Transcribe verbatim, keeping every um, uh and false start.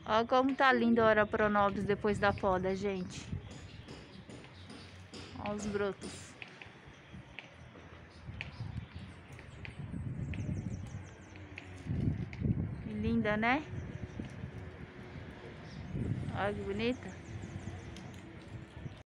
Olha como tá lindo a Oroponobis depois da poda, gente. Olha os brotos. Linda, né? Olha que bonita.